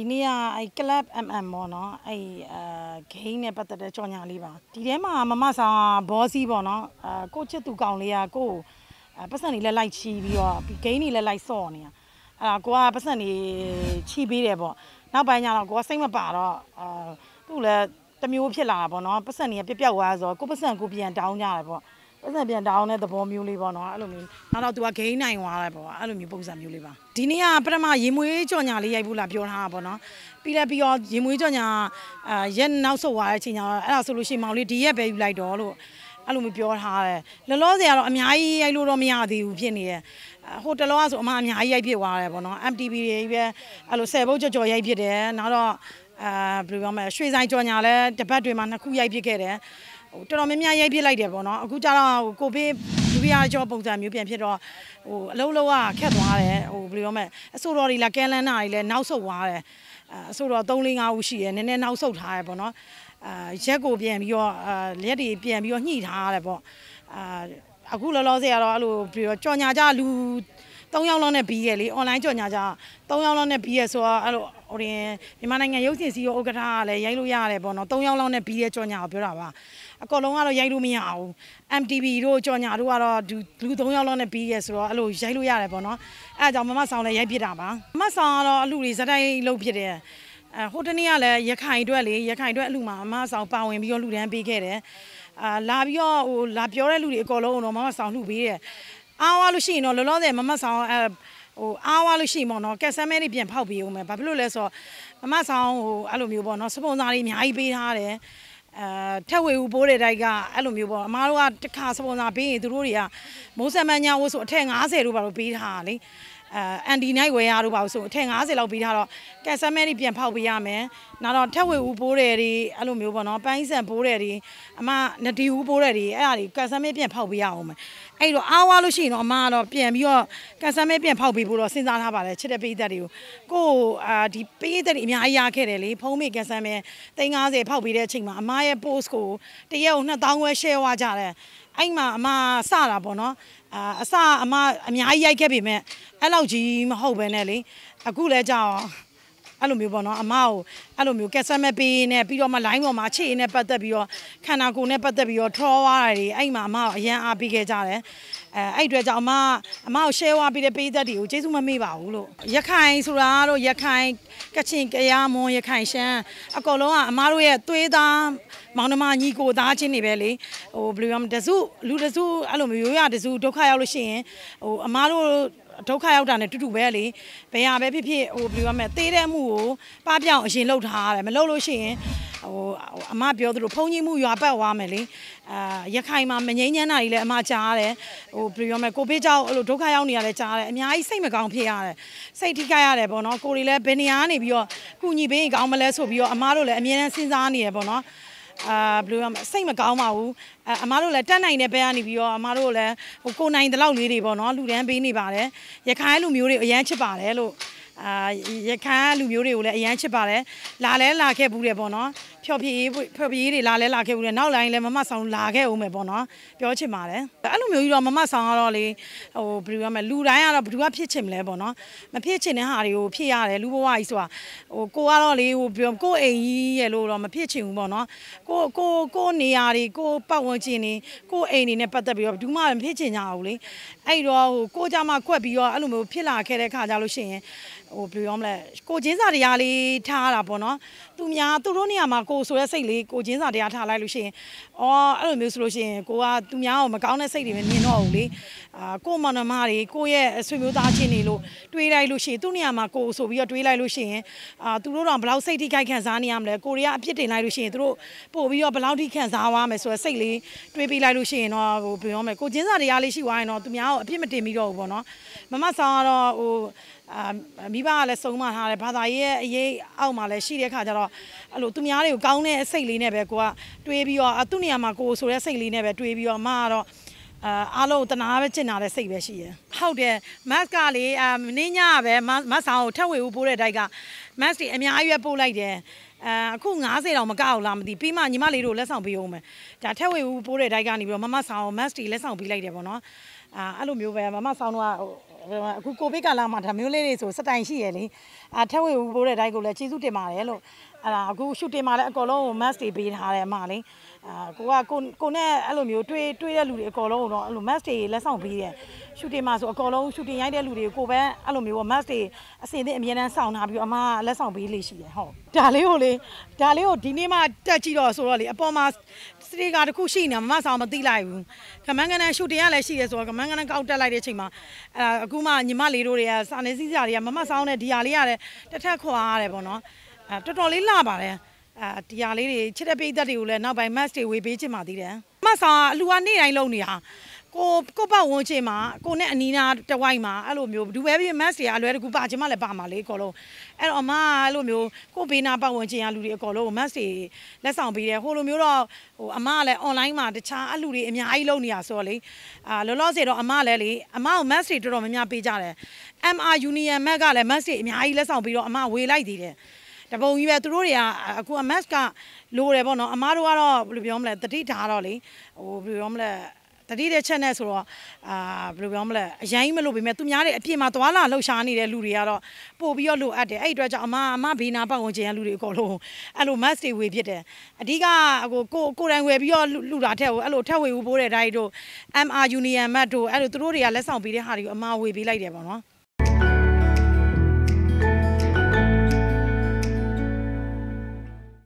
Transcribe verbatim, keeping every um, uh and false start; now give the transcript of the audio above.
နေ့ကအဲ club เอ็ม เอ็ม ပေါ့နော်အဲဂိမ်းနဲ့ပတ်သက်တဲ့ကြော်ညာလေးပါဒီထဲမှာမမဆောင်ဘောစီပေါ့နော်အဲကိုချစ်သူကောင်လေးကကိုပတ်စံတွေလည်းလိုက်ချီပြီးတော့ဂိမ်းတွေလည်းလိုက်စော့နေတာအဲကိုကပတ်စံတွေချီပေးတယ်ပေါ့နောက်ပိုင်းကျတော့ကိုကစိတ်မပါတော့အဲသူ့လည်းတမျိုးဖြစ်လာတာပေါ့နော်ပတ်စံတွေကပြက်ပြက်သွားဆိုတော့ကိုပတ်စံကိုပြန်တောင်းကြတယ်ပေါ့ပတ်စံပြန်တောင်းတဲ့သဘောမျိုးလေးပေါ့နော်အဲ့လိုမျိုးနောက်တော့သူကဂိမ်းနိုင်သွားတယ်ပေါ့အဲ့လိုမျိုးပုံစံမျိုးလေးပါဒီနေ့ကပထမရေမွေးကြော်ညာလေးရိုက်ဖို့လာပြောထားတာပေါ့နော်ပြီးလည်းပြီးတော့ရေမွေးကြော်ညာအာရက်နောက်ဆုတ်သွားတဲ့အချိန်ကျတော့အဲ့ဒါဆိုလို့ရှိရင်မောင်လေးဒီရက်ပဲယူလိုက်တော့လို့အဲ့လိုမျိုးပြောထားတယ်လောလောဆယ်ကတော့အများကြီးရိုက်လို့တော့မရသေးဘူးဖြစ်နေတယ်ဟိုတလောကဆိုအမအများကြီးရိုက်ဖြစ်သွားတယ်ပေါ့နော် M T V တွေပဲအဲ့လိုဆယ်ဘုတ်ကြော်ကြော်ရိုက်ဖြစ်တယ်နောက်တော့အာဘယ်လိုပြောမလဲရွှေဆိုင်ကြော်ညာလဲတပတ်တွေမှာနှစ်ခုရိုက်ဖြစ်ခဲ့တယ်ဟိုတော်တော်များများရိုက်ဖြစ်လိုက်တယ်ပေါ့နော်အခုကျတော့ကိုဗစ်ဒုတိယကြောပုံစံမျိုးပြန်ဖြစ်တော့ဟိုအလုံးလုံးကခက်သွားတယ်ဟိုဘယ်လိုပြောမလဲအဆိုတော်တွေလာကဲလန်းနာတွေလည်းနောက်ဆုတ်သွားတယ်အဆိုတော်သုံးလေးငါးဦးရှိရယ်နည်းနည်းနောက်ဆုတ်ထားရယ်ပေါ့နော်အာရက်ကိုပြန်ပြီးတော့အာလက်တွေပြန်ပြီးတော့ညှိထားရတယ်ပေါ့အာအခုလောလောဆယ်ကတော့အဲ့လိုပြီးတော့ကြော်ညာကြလူသုံးယောက်လောက်နဲ့ပြီးရလေ online ကြော်ညာကြသုံးယောက်လောက်နဲ့ပြီးရဆိုတော့အဲ့လိုဟိုရင်မြန်မာနိုင်ငံရုပ်ရှင်စီရောဥက္ကဋ္ဌကလည်းရိုက်လို့ရတယ်ပေါ့နော်သုံးယောက်လောက်နဲ့ပြီးရကြော်ညာကိုပြောတာပါအကောလုံးကတော့ရိုက်လို့မရဘူး M T V တို့ကြော်ညာတို့ကတော့လူသုံးယောက်လောက်နဲ့ပြီးရဆိုတော့အဲ့လိုရိုက်လို့ရတယ်ပေါ့နော်အဲ့ဒါကြောင့်မမဆောင်လည်းရိုက်ပြတာပါမမဆောင်ကတော့အလူတွေဇက်တိုင်းလုပ်ဖြစ်တယ်အဲဟိုတနေ့ကလည်းရခိုင်အတွက်လေရခိုင်အတွက်အလူမှာမမဆောင်ပါဝင်ပြီးတော့လူတန်းပေးခဲ့တယ်အာလာပြီးတော့ဟိုလာပြောတဲ့လူတွေအကောလုံးတော့မမဆောင်လှူပေးတယ်အားဝါလို့ရှိရင်တော့လောလောဆယ်မမဆောင်အဲဟိုအားဝါလို့ရှိရင်ပေါ့နော်ကက်ဆယ်မဲတွေပြန်ဖောက်ပေးအောင်မယ်ဘာဖြစ်လို့လဲဆိုတော့မမဆောင်ဟိုအဲ့လိုမျိုးပေါ့နော်စပွန်ဆာတွေအများကြီးပေးထားတယ်အဲထက်ဝေဦးပိုးတဲ့တိုက်ကအဲ့လိုမျိုးပေါ့အမားတို့ကတစ်ခါစပွန်ဆာပေးရင်သူတို့တွေကမိုးစံမညာဝတ်ဆိုအထက်ငါးဆယ်တို့ဘာလို့ပေးထားတာလေအဲအန်ဒီနိုင်ဝယ်ရတို့ပါဆိုအထက်ငါးဆယ်လောက်ပေးထားတော့ကက်ဆယ်မဲတွေပြန်ဖောက်ပေးရမယ်နောက်တော့ထက်ဝေဦးပိုးတယ်တွေအဲ့လိုမျိုးပေါ့နော်ပိုင်းစံပိုးတယ်တွေအမနဒီဦးပိုးတယ်တွေအဲ့ဒါတွေကက်ဆယ်မဲပြန်ဖောက်ပေးရအောင်မယ်အဲ့တော့အားဝါလို့ရှိရင်တော့အမကတော့ပြန်ပြီးတော့ကက်ဆယ်မဲပြန်ဖောက်ပေးဖို့တော့စဉ်းစားထားပါတယ်ချစ်တဲ့ပေးသက်တွေကိုကိုအာဒီပေးသက်တွေအများကြီးရခဲ့တယ်လေဖုံးမေကက်ဆယ်မဲသိန်းငါးဆယ်ဖောက်ပေးတဲ့အချိန်မှာအမရဲ့ post ကိုတရက်ကိုနှစ်သောင်းခွဲ share ဝါကြတယ်အဲ့မှာအမစတာပေါ့နော်အာအစအမအများကြီးရိုက်ခဲ့ပေမဲ့အဲ့လောက်ကြီးမဟုတ်ပဲနဲ့လေအခုလဲကြောက်အဲ့လိုမျိုးပေါ့နော်အမကိုအဲ့လိုမျိုးကက်ဆယ်မဲပေးနေပြီးတော့မှ line ပေါ်မှာခြေနဲ့ပတ်သက်ပြီးတော့ခန္ဓာကိုယ်နဲ့ပတ်သက်ပြီးတော့ troll ဝါးတွေအဲ့မှာအမကိုအရန်အားပေးခဲ့ကြတယ်အဲအဲ့အတွက်ကြောင့်အမအမကို share ဝါးပေးတဲ့ပေးသက်တွေကိုကျေးဇူးမမေ့ပါဘူးလို့ရခိုင်ဆိုတာကတော့ရခိုင်ကချင်ကယားမွန်ရခိုင်ရှမ်းအကုန်လုံးကအမတို့ရဲ့သွေးသားမောင်နှမညီကိုသားချင်းတွေပဲလေဟိုဘယ်လိုရမလဲတစုလူတစုအဲ့လိုမျိုးရတစုဒုက္ခရောက်လို့ရှိရင်ဟိုအမတို့ဒုက္ခရောက်တာနဲ့တူတူပဲလေဘယ်ဟာပဲဖြစ်ဖြစ်ဟိုဘယ်လိုရမလဲသေးတဲ့မှုကိုပပျောက်အရင်လှုပ်ထားရတယ်မလှုပ်လို့ရှိရင်ဟိုအမပြောသလိုဖုံကြီးမှုရွာပတ်သွားမယ်လေအာရခိုင်မှာမငိမ့်ညမ်းတာကြီးလည်းအမကြားရတယ်ဟိုဘယ်လိုရမလဲကိုဘေးကြောက်အဲ့လိုဒုက္ခရောက်နေရလဲကြားရတယ်အများကြီးစိတ်မကောင်းဖြစ်ရတယ်စိတ်ထိခိုက်ရတယ်ပေါ့နော်ကိုတွေလည်းဘယ်နေရာကနေပြီးတော့ကုညီပေးရင်ကောင်းမလဲဆိုပြီးတော့အမတို့လည်းအမြဲတမ်းစဉ်းစားနေရပေါ့နော်အာဘယ်လိုရမလဲစိတ်မကောင်းပါဘူးအမတို့လည်းတက်နိုင်တဲ့ဘက်ကနေပြီးတော့အမတို့လည်းဟိုကိုနိုင်တဲ့လောက်လေးတွေပေါ့နော်လူတန်းပေးနေပါတယ်ရခိုင်လူမျိုးတွေအရန်ချစ်ပါတယ်လို့အာရခိုင်လူမျိုးတွေကိုလည်းအရန်ချစ်ပါတယ်လာလဲလာခဲ့ဘူးတယ်ပေါ့နော်ဖြော်ဖြေးဖြော်ဖြေးတွေလာလဲလာခဲ့ဘူးတယ်နောက်လိုက်လည်းမမဆောင်လာခဲ့အောင်မယ်ပေါ့နော်ပြောချင်ပါတယ်အဲ့လိုမျိုးကြီးတော့မမဆောင်ကတော့လေဟိုဘယ်လိုရမလဲလူတိုင်းကတော့ဘယ်သူကဖြစ်ချင်မလဲပေါ့နော်မဖြစ်ချင်တဲ့ဟာတွေကိုဖြစ်ရတယ်လူဘဝကြီးဆိုတာဟိုကိုကတော့လေဟိုပြောကိုအိမ်ကြီးရဲ့လို့တော့မဖြစ်ချင်ဘူးပေါ့နော်ကိုကိုကိုနေရာတွေကိုပတ်ဝန်းကျင်တွေကိုအိမ်နေနဲ့ပတ်သက်ပြီးတော့ဘယ်သူမှမဖြစ်ချင်ကြဘူးလေအဲ့တော့ဟိုကိုကြမှာကွက်ပြီးတော့အဲ့လိုမျိုးဖြစ်လာခဲ့တဲ့ခါကြလို့ရှိရင်ဟိုဘယ်လိုရမလဲကိုချင်းစာတရားလေးထားတာပေါ့နော်သူများသူတို့နေရာမှာကိုဆိုတဲ့စိတ်လေးကိုချင်းစာတရားထားလိုက်လို့ရှိရင်အော်အဲ့လိုမျိုးဆိုလို့ရှိရင်ကိုကသူများကိုမကောင်းတဲ့စိတ်တွေမမြင်တော့ဘူးလေအာကိုမောင်နှမတွေကိုရဲ့ဆွေမျိုးသားချင်းတွေလို့တွေးလိုက်လို့ရှိရင်သူ့နေရာမှာကိုဆိုပြီးတော့တွေးလိုက်လို့ရှိရင်အာသူတို့တော့ဘယ်လောက်စိတ်ထိခိုက်ခံစားနေရမလဲကိုရီးယားအပြစ်တင်လိုက်လို့ရှိရင်သူတို့ပို့ပြီးတော့ဘယ်လောက်ထိခံစားသွားမယ်ဆိုတဲ့စိတ်လေးတွေးပြီးလိုက်လို့ရှိရင်တော့ဟိုဘယ်လိုမလဲကိုချင်းစာတရားလေးရှိသွားရင်တော့သူများကိုအပြစ်မတင်ပြီးတော့ဘူးပေါ့နော်မမဆောင်ကတော့ဟိုအာမိဘကလည်းစုံမထားတယ်ဘာသာရေးရဲ့အရေးအောက်မှာလည်းရှိတဲ့ခါကျတော့အဲ့လိုသူများတွေကိုကောင်းတဲ့စိတ်လေးနဲ့ပဲကိုကတွေးပြီးတော့သူ့နေရာမှာကိုဆိုတဲ့စိတ်လေးနဲ့ပဲတွေးပြီးတော့အမကတော့အာအားလုံးတနာပဲကျင်နာတဲ့စိတ်ပဲရှိရယ်ဟုတ်တယ်မတ်ကလေအာမင်းညကပဲမတ်ဆောင်ကိုထက်ဝေဦးပိုးတဲ့တိုက်က mask တွေအများကြီးပဲပို့လိုက်တယ်အဲအခုninetyတောင်မကောက်လားမသိပြီးမှညီမလေးတို့လက်ဆောင်ပေးအောင်မယ်ဒါထက်ဝေဦးပိုးတဲ့တိုင်းကနေပြီးတော့မမဆောင် mask တွေလက်ဆောင်ပေးလိုက်တယ်ပေါ့နော်အာအဲ့လိုမျိုးပဲမမဆောင်တော့အခုကိုဗစ်ကာလမှာဒါမျိုးလေးတွေဆိုစတိုင်ရှိရလေအာထက်ဝေဦးပိုးတဲ့တိုင်းကိုလည်းကျေးဇူးတင်ပါတယ်လို့အဲ့ဒါအခုရှူတင်မှာလည်းအကောလုံးကို mask တွေပေးထားတယ်အမလေးအာကိုကကိုကိုနဲ့အဲ့လိုမျိုးတွေးတွေးတဲ့လူတွေအကောလုံးတော့အဲ့လို mask တွေလက်ဆောင်ပေးတယ်ရှူတင်မှာဆိုအကောလုံးရှူတင်ရိုက်တဲ့လူတွေကိုပဲအဲ့လိုမျိုး mask တွေအစင်သင့်အမြဲတမ်းစောင့်ထားပြီးအမလက်ဆောင်ပေးလေးရှိတယ်ဟုတ်ဒါလေးကိုလေဒါလေးကိုဒီနေ့မှတက်ကြည့်တော့ဆိုတော့လေအပေါ်မှာစတေကာတစ်ခုရှိနေမမဆောင်မသိလိုက်ဘူးခမန်းကန်ရှူတင်ရလည်းရှိရဲဆိုတော့ခမန်းကန်ကောက်တက်လိုက်တဲ့အချိန်မှာအဲအခုမှညီမလေးတို့တွေကစာနေစည်းစာတွေကမမဆောင်တဲ့ဒီဟာလေးရတယ်တစ်ထက်ခွာရတယ်ပေါ့နော်အဲတော်တော်လေးလှပါတယ်အဲဒီဟာလေးတွေချစ်တဲ့ပိတ်သက်တွေကိုလည်းနောက်ပိုင်း mask တွေဝေပေးချင်ပါသေးတယ်မဆောင်အလူကနေတိုင်းလုံးနေတာကိုကိုပတ်ဝန်းကျင်မှာကိုနဲ့အနီးနားတဝိုက်မှာအဲ့လိုမျိုးဒူပဲပြီး mask တွေအလွယ်တကူပါချင်မှလည်းပါမှာလေအကုန်လုံးအဲ့တော့အမအဲ့လိုမျိုးကိုဘေးနာပတ်ဝန်းကျင်ကလူတွေအကုန်လုံး mask တွေလက်ဆောင်ပေးတယ်ဟိုလိုမျိုးတော့ဟိုအမကလည်း online မှာတခြားအလူတွေအများကြီးလုပ်နေတာဆိုတော့လေအာလောလောဆယ်တော့အမလည်းလေအမကို mask တွေတော်တော်များများပေးကြတယ် M R Union Mac ကလည်း mask တွေအများကြီးလက်ဆောင်ပြီးတော့အမဝေလိုက်သေးတယ်တပုံကြီးပဲသူတို့တွေကအခု mask ကလိုတယ်ပေါ့နော်အမတို့ကတော့ဘယ်လိုပြောမလဲတတိထားတော့လေဟိုဘယ်လိုပြောမလဲတတိတဲ့ချက်နဲ့ဆိုတော့အာဘယ်လိုပြောမလဲအရင်မလို့ပေမဲ့သူများတွေအပြစ်မှာသွားလာလှုပ်ရှားနေတဲ့လူတွေကတော့ပို့ပြီးတော့လိုအပ်တယ်အဲ့ဒီအတွက်ကြောင့်အမအမဘေးနာပတ်ဝန်းကျင်ကလူတွေအကုန်လုံးအဲ့လို mask တွေဝေဖြစ်တယ်အဓိကဟိုကိုကိုတိုင်ဝယ်ပြီးတော့လူတာထက်ဟိုအဲ့လိုထက်ဝေဦးပိုးတဲ့ဓာတ်တို့ M R Union Mac တို့အဲ့လိုသူတို့တွေကလက်ဆောင်ပေးတဲ့ဟာတွေကိုအမဝေပေးလိုက်တယ်ပေါ့နော်